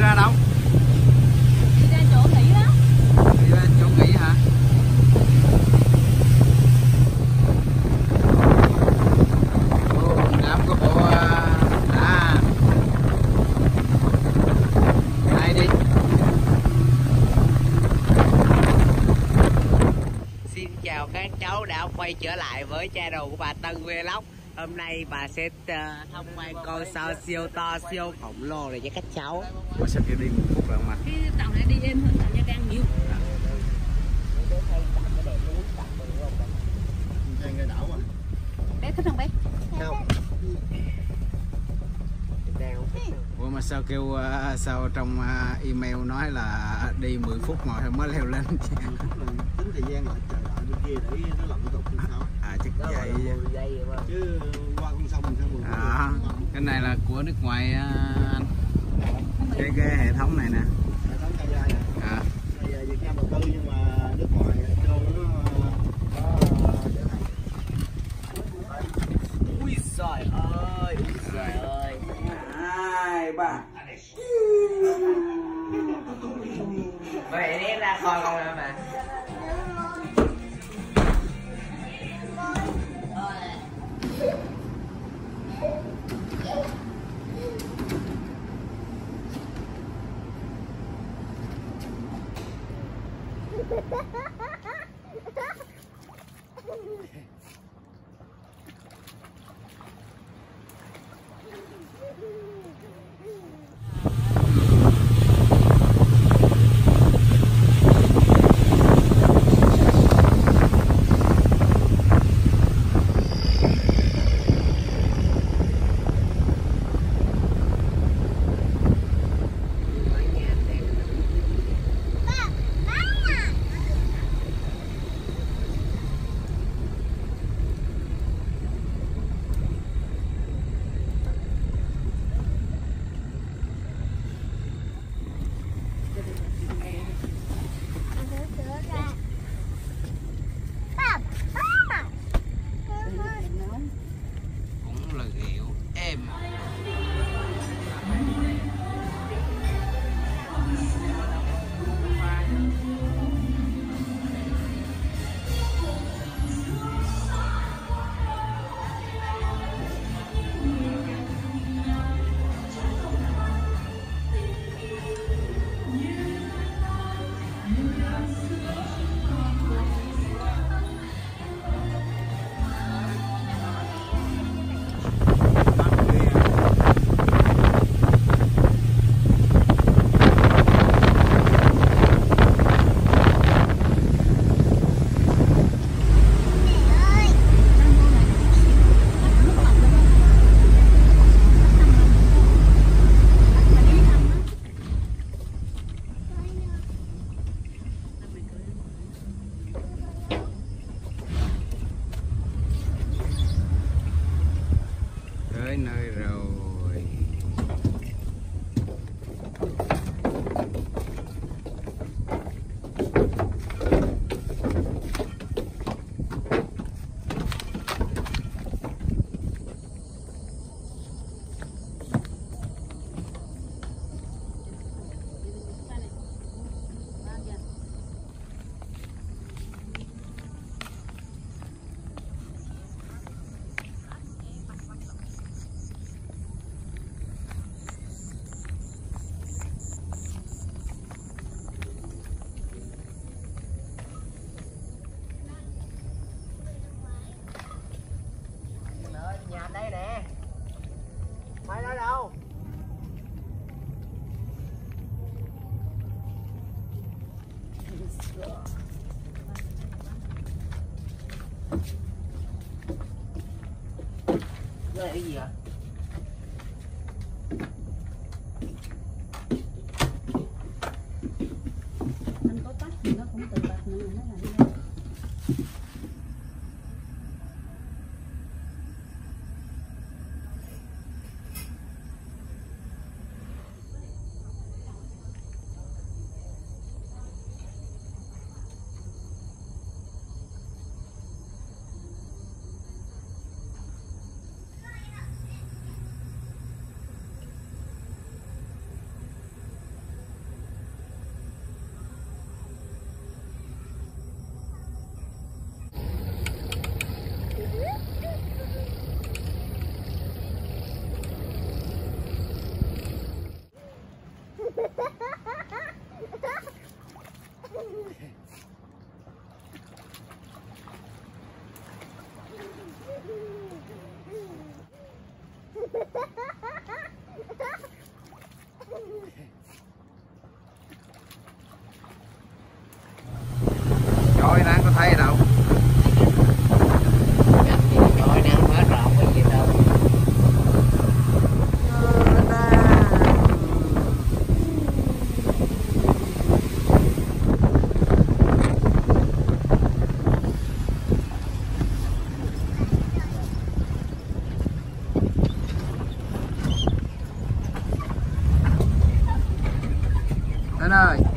ra đâu? Đi ra chỗ nghỉ đó. Đi ra chỗ nghỉ hả? Đám của bộ ai đi. Xin chào các cháu đã quay trở lại với channel của bà Tân Vlog. Hôm nay bà sẽ thông quan con sao siêu to siêu khổng lồ này cho các cháu. Ủa sao kia đi 1 phút rồi mà. Cái tàu này đi êm hơn tàu Nha Trang nhiều. Bé thích không bé? Không. Ủa mà sao kêu sao trong email nói là đi 10 phút mà mới leo lên. Tính thời gian lại chờ đợi bên kia để nó làm thủ tục như sao. Chắc vậy. Chứ qua con sông mình sao cái này là của nước ngoài anh. Cái hệ thống này nè. Hệ thống cây dây nè. Việt Nam đầu tư nhưng mà nước ngoài vô nó trở thành. Ui giời ơi, ui giời ơi. 2, 3. Vậy ném ra coi con nào mà. Cũng là kiểu em. Tới nơi rồi. Nhà đây nè. Mày ở đâu? Đây là cái gì ạ? Anh có tắt thì nó cũng tự bật nữa nó là đi đâu. Trời nắng có thấy đâu. Trời nắng hết rồi, không có gì đâu. Anh ơi.